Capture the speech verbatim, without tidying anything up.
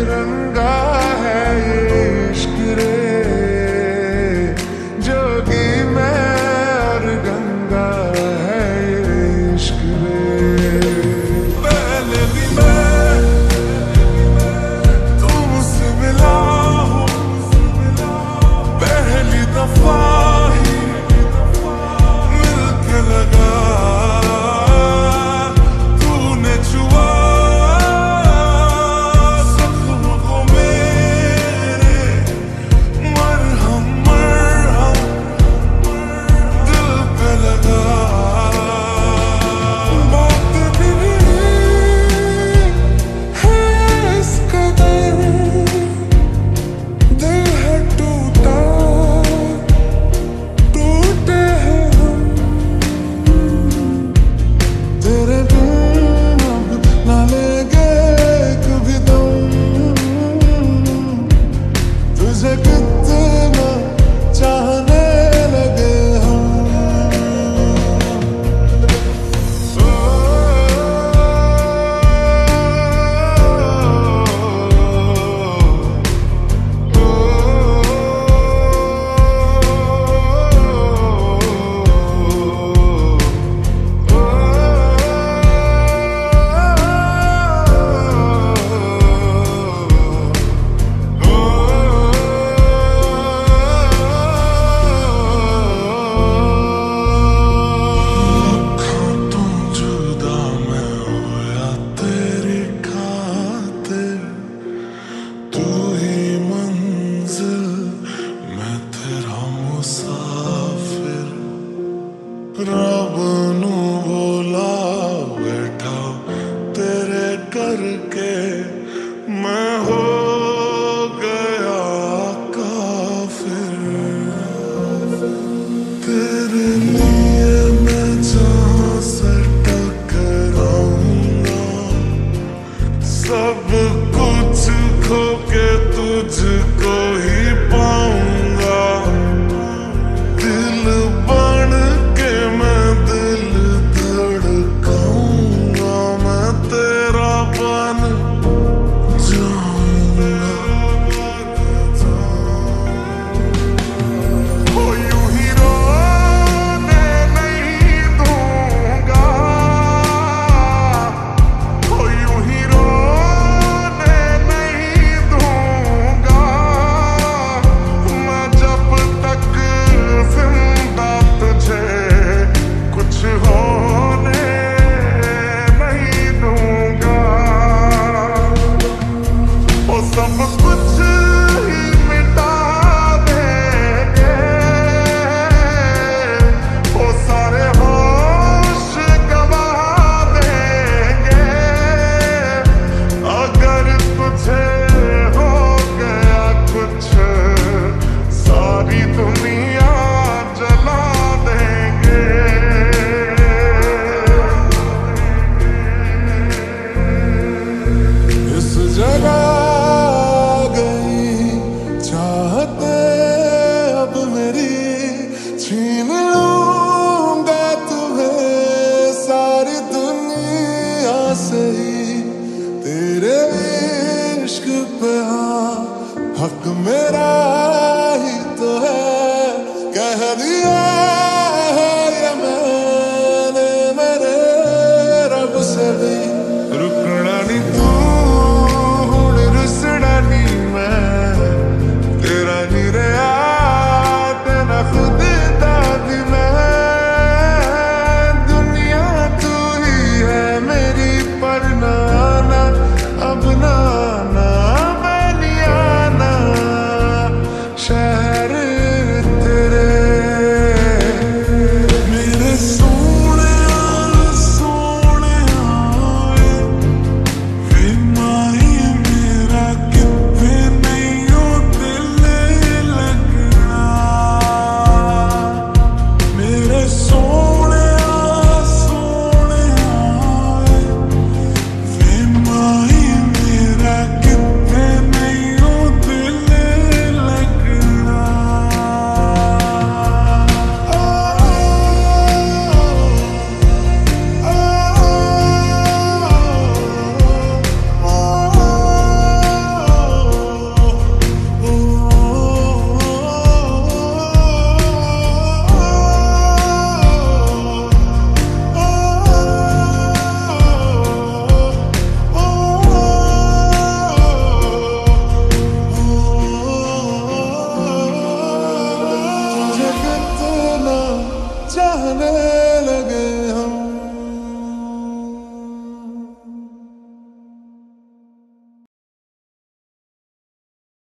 तिरंगा है ये इश्क रे, जोगी मैं और गंगा है ये इश्क रे। पहले भी मैं तुमसे मिला हूँ, पहली दफा ही मिलके लगा, तूने छुआ जख्म को मेरे, मरहम मरहम दिल पे लगा। बात भी है इस कदर, दिल है टूटा, टूटे हैं हम, तेरे बिन अब ना लेंगे कभी दम, तुझे कितना चाहने लगे हम। तुम जुदा मैं होया तेरी खातिर, तू ही मंजिल मैं तेरा मुसाफिर, रब नू बोला बैठा तेरे करके मैं हो गया काफिर। तेरे लिए मैं जहाँ से टकराऊंगा, सब कुछ खो के तुझको ही पाऊंगा, दिल बन के मैं दिल धड़काऊंगा, मैं तेरा बन जाऊंगा। ओ यूं ही रोने नहीं दूंगा, ओ यूं ही रोने नहीं दूंगा, मैं जब तक जिंदा तुझे कुछ होने नहीं दूंगा। ओ सब कुछ ही मिटा देंगे, ओ सारे होश गवा देंगे, अगर तुझे हो गया कुछ सारी दुनिया जला देंगे। इस जगह गई चाहते अब मेरी, छीन लूंगा तुम्हें सारी दुनिया से ही, तेरे इश्क पे हाँ हक मेरा